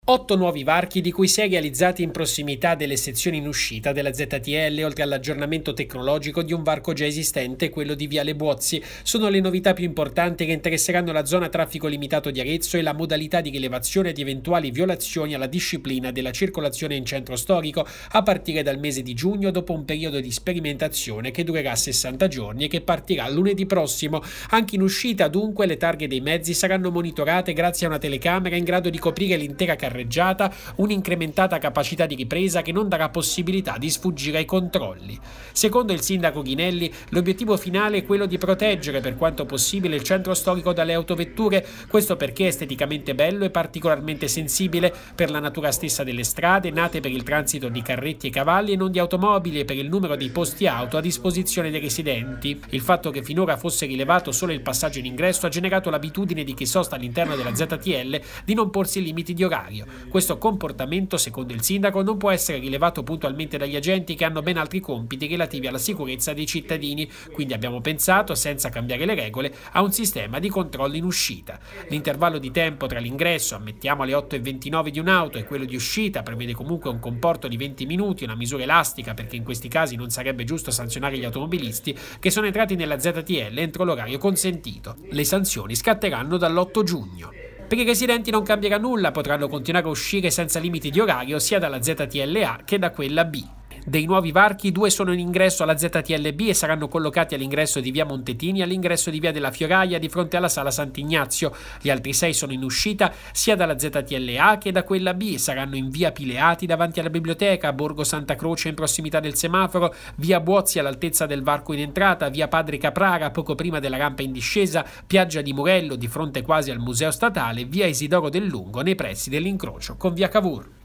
8 nuovi varchi, di cui 6 realizzati in prossimità delle sezioni in uscita della ZTL, oltre all'aggiornamento tecnologico di un varco già esistente, quello di Viale Buozzi, sono le novità più importanti che interesseranno la zona traffico limitato di Arezzo e la modalità di rilevazione di eventuali violazioni alla disciplina della circolazione in centro storico a partire dal mese di giugno, dopo un periodo di sperimentazione che durerà 60 giorni e che partirà lunedì prossimo. Anche in uscita, dunque, le targhe dei mezzi saranno monitorate grazie a una telecamera in grado di coprire l'intera carreggiata, un'incrementata capacità di ripresa che non darà possibilità di sfuggire ai controlli. Secondo il sindaco Ghinelli, l'obiettivo finale è quello di proteggere per quanto possibile il centro storico dalle autovetture, questo perché è esteticamente bello e particolarmente sensibile per la natura stessa delle strade, nate per il transito di carretti e cavalli e non di automobili, e per il numero di posti auto a disposizione dei residenti. Il fatto che finora fosse rilevato solo il passaggio in ingresso ha generato l'abitudine di chi sosta all'interno della ZTL di non porsi limiti di orario. Questo comportamento, secondo il sindaco, non può essere rilevato puntualmente dagli agenti, che hanno ben altri compiti relativi alla sicurezza dei cittadini. Quindi abbiamo pensato, senza cambiare le regole, a un sistema di controllo in uscita. L'intervallo di tempo tra l'ingresso, ammettiamo alle 8:29 di un'auto, e quello di uscita prevede comunque un comporto di 20 minuti, una misura elastica perché in questi casi non sarebbe giusto sanzionare gli automobilisti che sono entrati nella ZTL entro l'orario consentito. Le sanzioni scatteranno dall'8 giugno. Per i residenti non cambierà nulla, potranno continuare a uscire senza limiti di orario sia dalla ZTL A che da quella B. Dei nuovi varchi, 2 sono in ingresso alla ZTL B e saranno collocati all'ingresso di via Montetini e all'ingresso di via della Fioraia di fronte alla sala Sant'Ignazio. Gli altri 6 sono in uscita sia dalla ZTL A che da quella B e saranno in via Pileati davanti alla biblioteca, Borgo Santa Croce in prossimità del semaforo, via Buozzi all'altezza del varco in entrata, via Padre Caprara poco prima della rampa in discesa, piaggia di Murello di fronte quasi al Museo Statale, via Isidoro del Lungo nei pressi dell'incrocio con via Cavour.